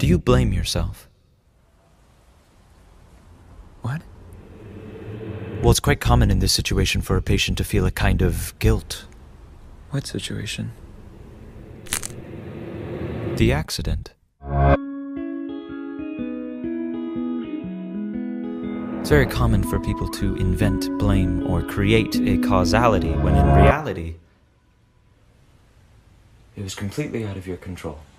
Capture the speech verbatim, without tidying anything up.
Do you blame yourself? What? Well, it's quite common in this situation for a patient to feel a kind of guilt. What situation? The accident. It's very common for people to invent, blame, or create a causality when in reality, it was completely out of your control.